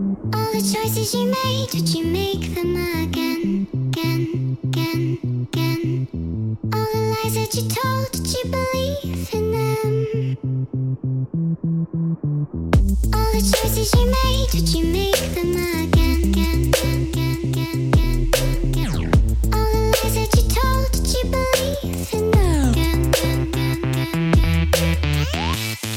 All the choices you made, would you make them again, again, again, again? All the lies that you told, did you believe in them? All the choices you made, would you make them again, again, again, again, again, again? All the lies that you told, did you believe in them? Again, again, again, again, again.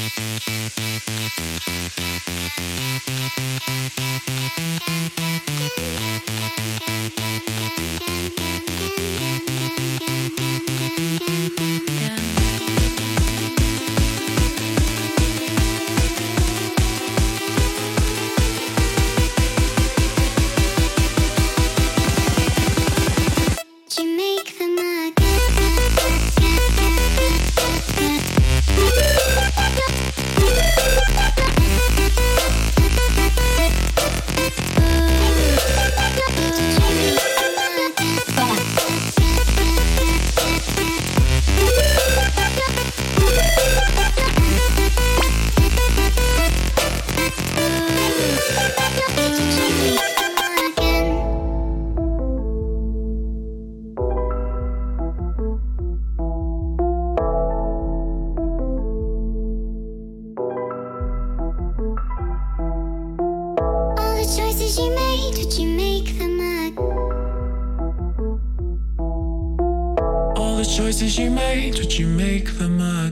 Choices you made, would you make them again?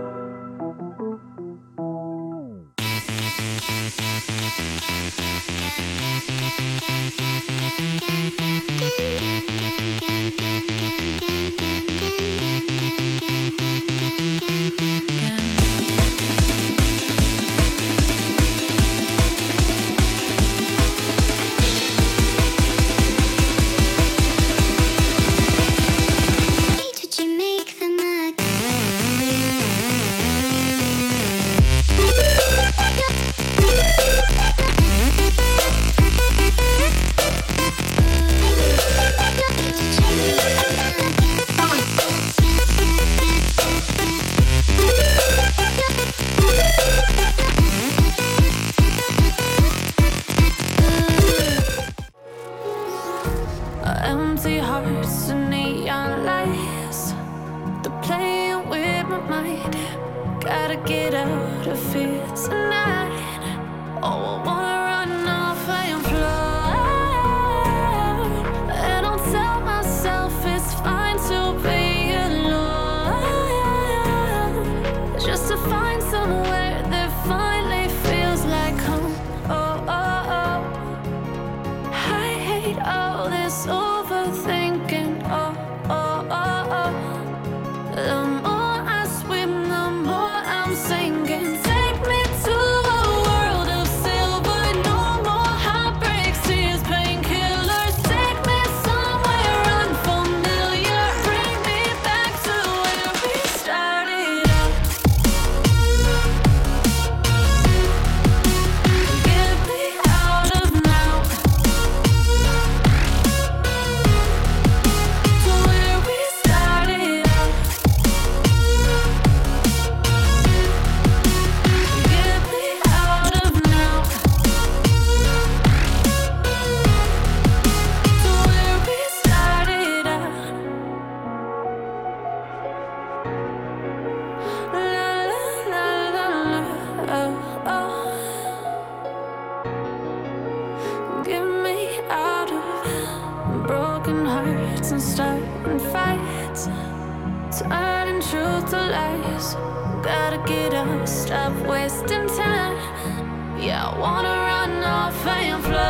Empty hearts and neon lights, they're playing with my mind. Gotta get out of here tonight. Oh, I wanna run off and fly. And I'll tell myself it's fine to be alone, just to find somewhere that finally feels like home. Oh, oh, oh. I hate all this overthinking. Oh, oh, oh, oh. The more I swim, the more I'm sinking. Take me to a world of silver. No more heartbreaks, tears, painkillers. Take me somewhere unfamiliar. Bring me back to where we started out. Get me out of now, to where we started out. Get me out of now, to where we started out. La la la la la, oh, oh. Get me out of broken hearts and starting fights, turning truth to lies. Gotta get up, stop wasting time. Yeah, I wanna run off and fly.